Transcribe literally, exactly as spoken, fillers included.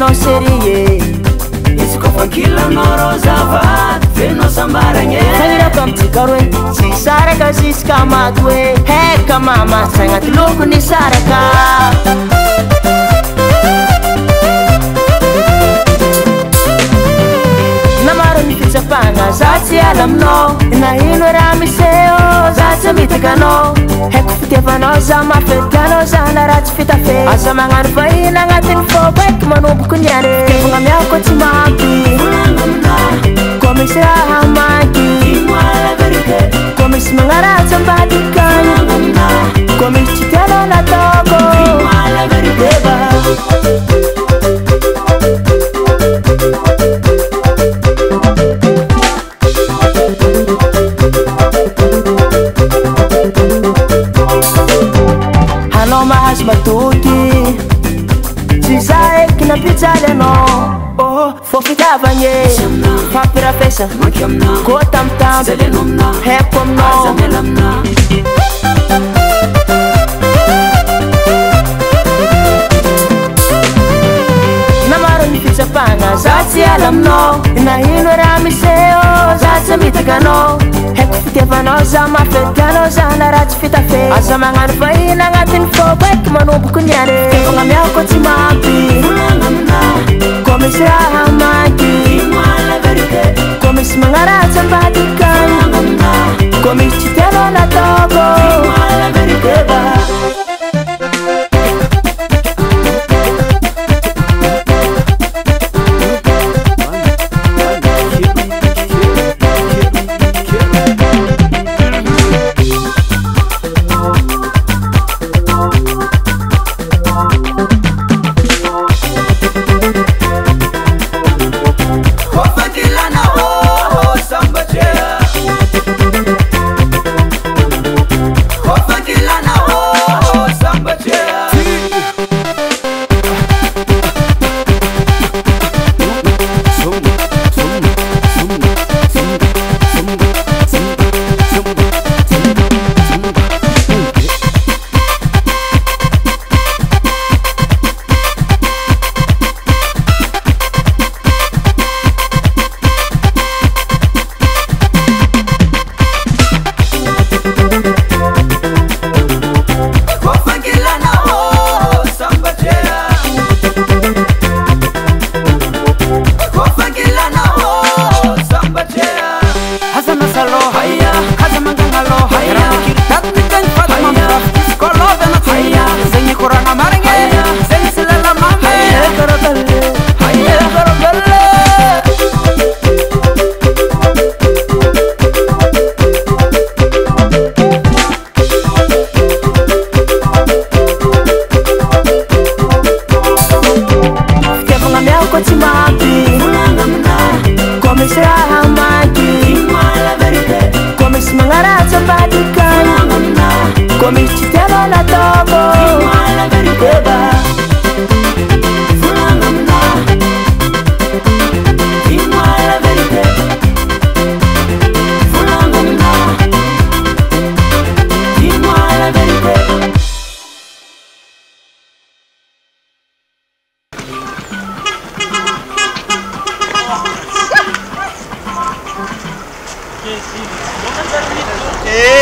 no serie It's kofakila no rozavat Feno sambaranye Sangira kam tikarwe Si saraka siska matwe Heka mama sangat luku ni saraka Namaro ni fitsapanga Zati alam no Na hino rami seo Zati mitika no Heko fitevano za mafetano za narati fitafe Asa mangan faina ngatin fobek Manubu kunyare Tefunga miako timampi Komisi rahamaki Komisi mengarat sambadikan Komisi citelo na togo Deba Hano mahas matuti Sisae kina pizzale no Oh, fofita vanye Papira pesa Ko tam tam Hepom no Namaro ni pizza panga Zati alam no Na hino rami seo Zati mitika no Heko fitevano za mafetano za narati fitafe Asa mangan faina ngatin fobek Manubu kunyare Tefunga miako timampi Komisi rahamaki Komisi mengarat sambadikan Komisi citelo na togo Deba Eh